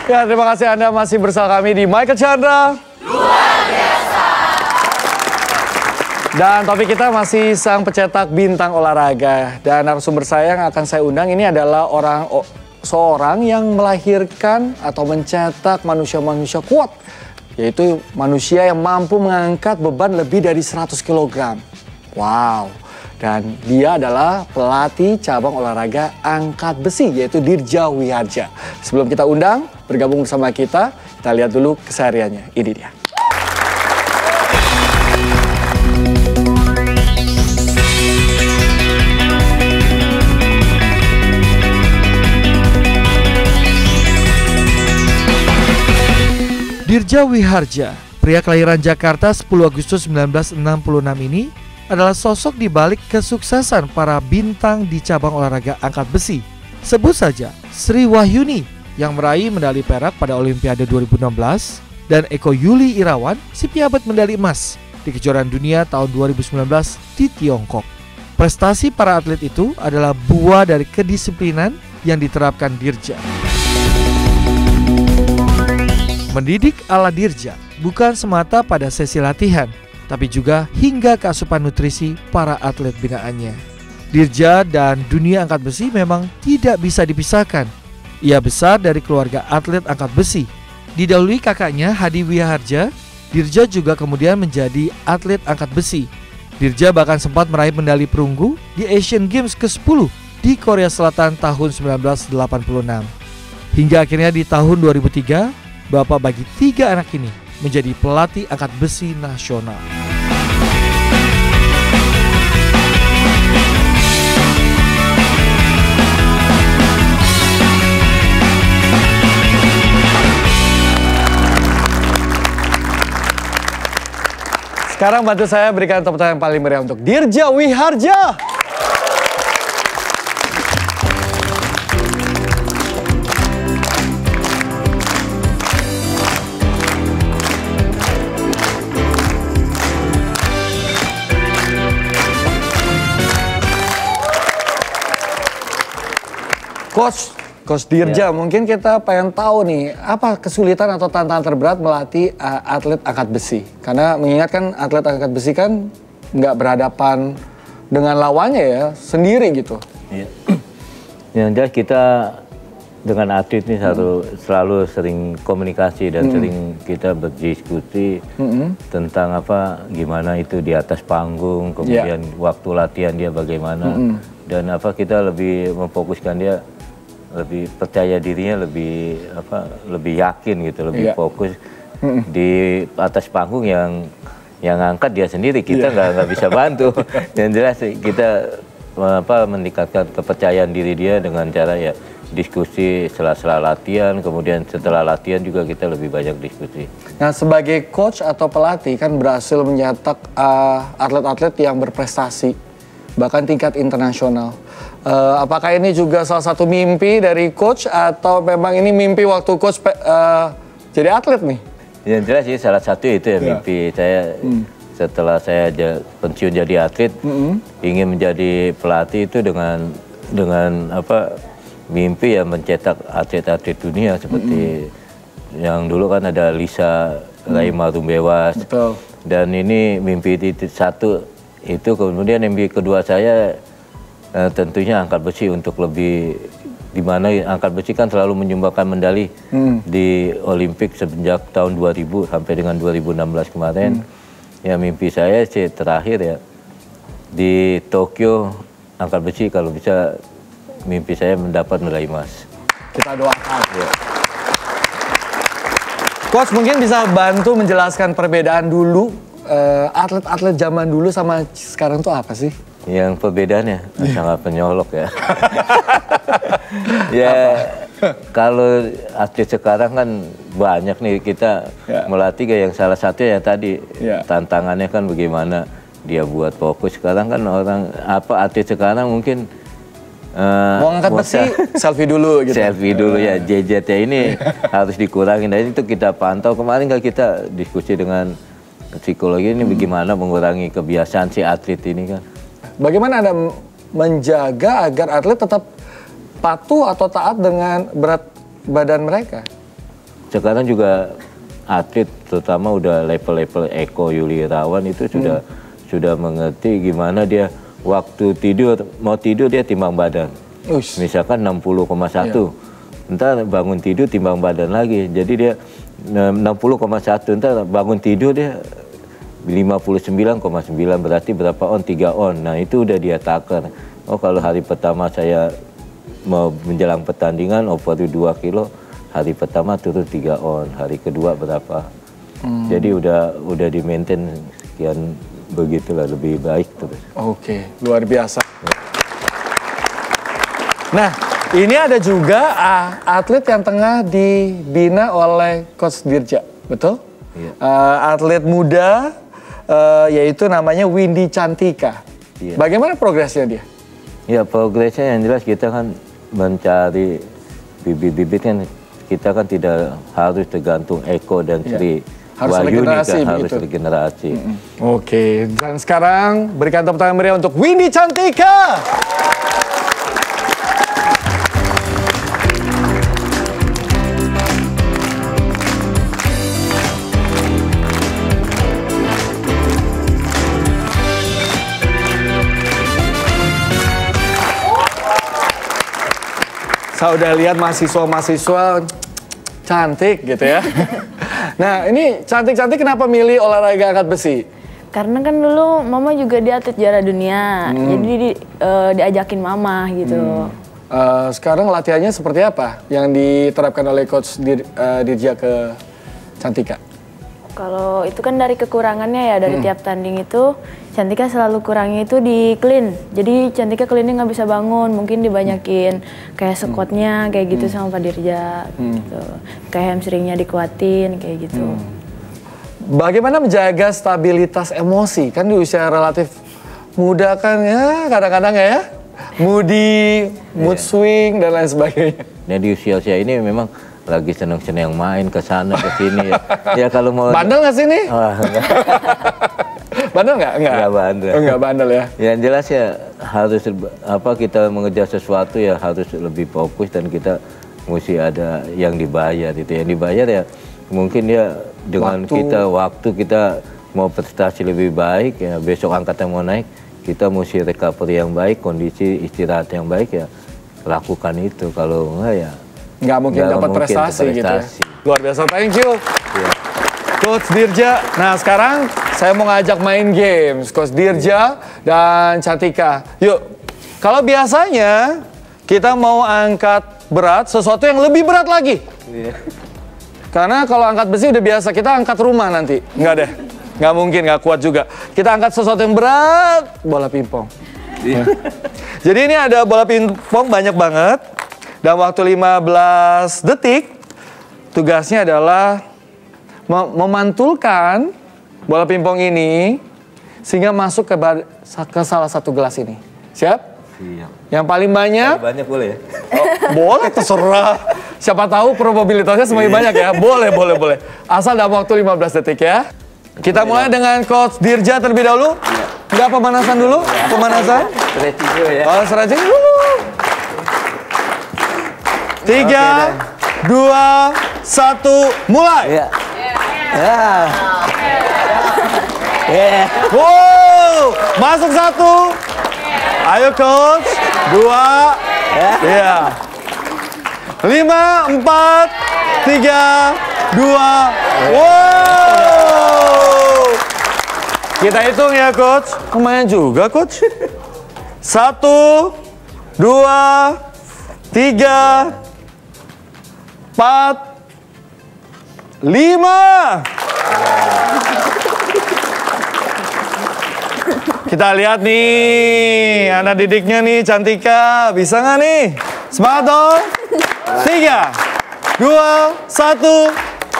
Ya, terima kasih Anda masih bersama kami di Michael Chandra. Luar biasa. Dan topik kita masih sang pencetak bintang olahraga. Dan narasumber saya yang akan saya undang ini adalah seorang yang melahirkan atau mencetak manusia-manusia kuat. Yaitu manusia yang mampu mengangkat beban lebih dari 100 kg. Wow. Dan dia adalah pelatih cabang olahraga angkat besi, yaitu Dirja Wiharja. Sebelum kita undang, bergabung bersama kita lihat dulu kesehariannya. Ini dia. Dirja Wiharja, pria kelahiran Jakarta 10 Agustus 1966 ini adalah sosok di balik kesuksesan para bintang di cabang olahraga angkat besi. Sebut saja Sri Wahyuni yang meraih medali perak pada Olimpiade 2016 dan Eko Yuli Irawan si pejabat medali emas di kejuaraan dunia tahun 2019 di Tiongkok. Prestasi para atlet itu adalah buah dari kedisiplinan yang diterapkan Dirja. Mendidik ala Dirja bukan semata pada sesi latihan, tapi juga hingga ke asupan nutrisi para atlet binaannya. Dirja dan dunia angkat besi memang tidak bisa dipisahkan. Ia besar dari keluarga atlet angkat besi. Didahului kakaknya Hadi Wiharja, Dirja juga kemudian menjadi atlet angkat besi. Dirja bahkan sempat meraih medali perunggu di Asian Games ke-10 di Korea Selatan tahun 1986. Hingga akhirnya di tahun 2003, bapak bagi 3 anak ini menjadi pelatih angkat besi nasional. Sekarang bantu saya berikan tepuk tangan yang paling meriah untuk Dirja Wiharja. Coach Dirja, mungkin kita pengen tahu nih, apa kesulitan atau tantangan terberat melatih atlet angkat besi? Karena mengingatkan atlet angkat besi kan nggak berhadapan dengan lawannya ya, sendiri gitu. Iya. Yang jelas kita dengan atlet ini selalu sering komunikasi dan sering kita berdiskusi tentang gimana itu di atas panggung, kemudian waktu latihan dia bagaimana, dan kita lebih memfokuskan dia, lebih percaya dirinya, lebih yakin gitu, lebih fokus di atas panggung yang angkat dia sendiri, kita nggak bisa bantu. Yang jelas kita meningkatkan kepercayaan diri dia dengan cara diskusi setelah latihan, kemudian setelah latihan juga kita lebih banyak diskusi. Nah, sebagai coach atau pelatih kan berhasil mencetak atlet-atlet yang berprestasi, bahkan tingkat internasional. Apakah ini juga salah satu mimpi dari coach atau memang ini mimpi waktu coach jadi atlet nih? Yang jelas sih salah satu itu mimpi saya setelah saya pensiun jadi atlet, ingin menjadi pelatih itu dengan mimpi mencetak atlet-atlet dunia seperti yang dulu kan ada Lisa Raima Rumbewas. Betul. Dan ini mimpi satu itu, kemudian mimpi kedua saya tentunya angkat besi untuk lebih, di mana angkat besi kan selalu menyumbangkan medali di Olimpik sejak tahun 2000 sampai dengan 2016 kemarin. Ya mimpi saya sih terakhir di Tokyo angkat besi, kalau bisa mimpi saya mendapat medali emas. Kita doakan. Coach mungkin bisa bantu menjelaskan perbedaan dulu atlet-atlet zaman dulu sama sekarang tuh apa sih? Yang perbedaannya sangat penyolok ya. Kalau atlet sekarang kan banyak nih kita melatih, yang salah satu yang tadi tantangannya kan bagaimana dia buat fokus. Sekarang kan atlet sekarang mungkin mau angkat besi selfie dulu gitu. Selfie dulu JJ-nya ini harus dikurangin. Dan itu kita pantau kemarin kan kita diskusi dengan psikologi ini bagaimana mengurangi kebiasaan si atlet ini kan. Bagaimana Anda menjaga agar atlet tetap patuh atau taat dengan berat badan mereka? sekarang juga atlet terutama udah level-level Eko Yuli Irawan itu sudah mengerti gimana dia waktu tidur, mau tidur dia timbang badan. Misalkan 60,1. Ntar bangun tidur timbang badan lagi. Jadi dia 60,1, ntar bangun tidur dia 59,9, berarti berapa on? 3 on. Nah itu udah dia takar. Oh kalau hari pertama saya mau menjelang pertandingan over 2 kilo, hari pertama turun 3 on, hari kedua berapa. Jadi udah di maintain sekian, begitulah, lebih baik terus. Oke, luar biasa. Nah, ini ada juga atlet yang tengah dibina oleh Coach Dirja, betul? Iya. Atlet muda, yaitu namanya Windy Cantika. Iya. Bagaimana progresnya dia? Ya progresnya yang jelas kita kan mencari bibit-bibit kan, kita kan tidak harus tergantung Eko dan Sri Wahyuni, kan harus regenerasi. Oke, dan sekarang berikan tepuk tangan meriah untuk Windy Cantika. Saya udah lihat mahasiswa-mahasiswa cantik gitu ya. Nah ini cantik-cantik kenapa milih olahraga angkat besi? Karena kan dulu mama juga di atlet juara dunia, jadi diajakin mama gitu. Sekarang latihannya seperti apa yang diterapkan oleh Coach Dirja ke Cantika? Kalau itu kan dari kekurangannya ya, dari tiap tanding itu Cantika selalu kurangnya itu di clean. Jadi Cantika cleannya nggak bisa bangun, mungkin dibanyakin kayak squatnya kayak gitu sama Pak Dirja gitu. Kayak hamstringnya dikuatin kayak gitu. Bagaimana menjaga stabilitas emosi? Kan di usia relatif muda kan ya kadang-kadang ya moody, mood swing dan lain sebagainya. Nah di usia-usia ini memang lagi seneng-seneng main ke sana ke sini ya. Ya kalau mau bandel nggak sih nih? Bandel nggak? Nggak bandel. Oh, nggak bandel ya. Yang jelas ya harus kita mengejar sesuatu ya harus lebih fokus dan kita mesti ada yang dibayar itu. Yang dibayar ya mungkin ya dengan waktu kita mau prestasi lebih baik ya, besok angkatan mau naik, kita mesti recovery yang baik, kondisi istirahat yang baik ya, lakukan itu. Kalau enggak ya nggak mungkin dapat prestasi gitu ya. Luar biasa, thank you. Coach Dirja. Nah sekarang saya mau ngajak main games. Coach Dirja dan Cantika. Yuk, kalau biasanya kita mau angkat berat, sesuatu yang lebih berat lagi. Karena kalau angkat besi udah biasa, kita angkat rumah nanti. Nggak deh, nggak mungkin, nggak kuat juga. Kita angkat sesuatu yang berat, bola pingpong. Jadi ini ada bola pingpong banyak banget. Dan waktu 15 detik, tugasnya adalah memantulkan bola pingpong ini sehingga masuk ke salah satu gelas ini. Siap? Siap. Yang paling banyak? Banyak boleh ya? Oh, boleh, terserah. Siapa tahu probabilitasnya semakin banyak ya. Boleh. Asal dalam waktu 15 detik ya. Kita mulai dengan Coach Dirja terlebih dahulu. Enggak, pemanasan dulu. Pemanasan. Stretching dulu ya. Oh, stretching dulu. 3, 2, 1, mulai. Iya. Ya. Wow, masuk 1. Ayo Coach. 2. Iya. 5, 4, 3, 2. Wow. Kita hitung ya Coach. Lumayan juga Coach. 1, 2, 3, 4, 5. Kita lihat nih, anak didiknya nih, Cantika. Bisa nggak nih? Semangat dong. 3, 2, 1.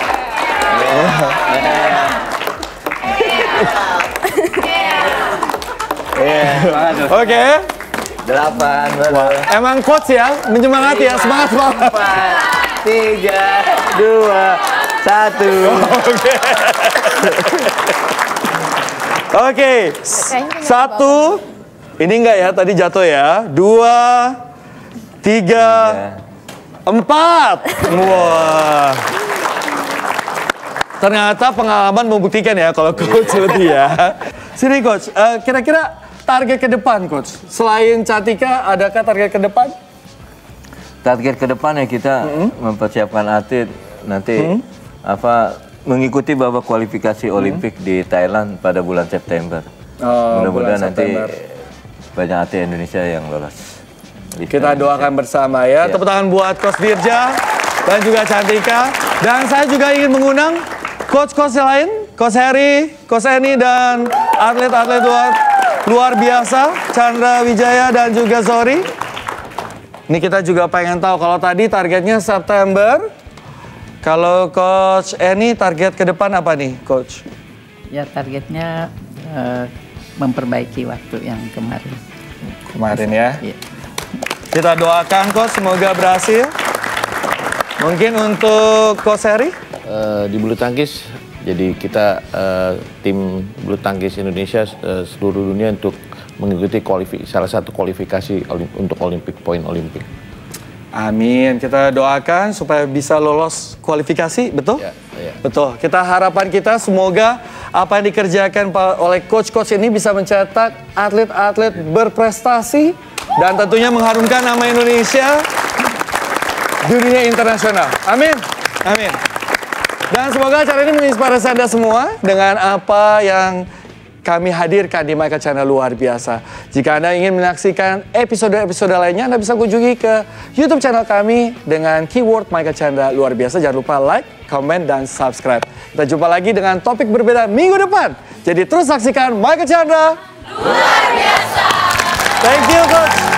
Oke. 8. Emang coach ya, menyemangati ya, semangat. 3, 2, 1. Oke. 1. Ini enggak ya, tadi jatuh ya. 2, 3, 4. Wah. Ternyata pengalaman membuktikan ya kalau coach lebih ya. Sini coach, kira-kira target ke depan coach. Selain Cantika, adakah target ke depan? Target ke depan ya kita mempersiapkan atlet nanti mengikuti babak kualifikasi Olimpik di Thailand pada bulan September. Mudah-mudahan nanti banyak atlet Indonesia yang lolos. Kita doakan bersama ya. Tepuk tangan buat Coach Dirja dan juga Cantika. Dan saya juga ingin mengundang coach-coach lain, Coach Heri, Coach Eni, dan atlet-atlet luar biasa, Chandra Wijaya dan juga Zohri. Ini kita juga pengen tahu, kalau tadi targetnya September, kalau Coach Eni target ke depan apa nih, Coach? Ya targetnya memperbaiki waktu yang kemarin. Kemarin ya? Iya. Kita doakan Coach, semoga berhasil. Mungkin untuk Coach Heri? Di bulu tangkis, jadi kita tim bulu tangkis Indonesia seluruh dunia untuk mengikuti salah satu kualifikasi untuk Poin Olimpik. Amin. Kita doakan supaya bisa lolos kualifikasi, betul? Ya. Betul. Kita harapan kita semoga apa yang dikerjakan oleh coach-coach ini bisa mencetak atlet-atlet berprestasi dan tentunya mengharumkan nama Indonesia dunia internasional. Amin. Amin. Dan semoga acara ini menginspirasi Anda semua dengan apa yang kami hadirkan di Michael Chandra luar biasa. Jika Anda ingin menyaksikan episode-episode lainnya, Anda bisa kunjungi ke YouTube channel kami dengan keyword Michael Chandra luar biasa. Jangan lupa like, comment, dan subscribe. Kita jumpa lagi dengan topik berbeda minggu depan. Jadi terus saksikan Michael Chandra luar biasa. Thank you, Coach.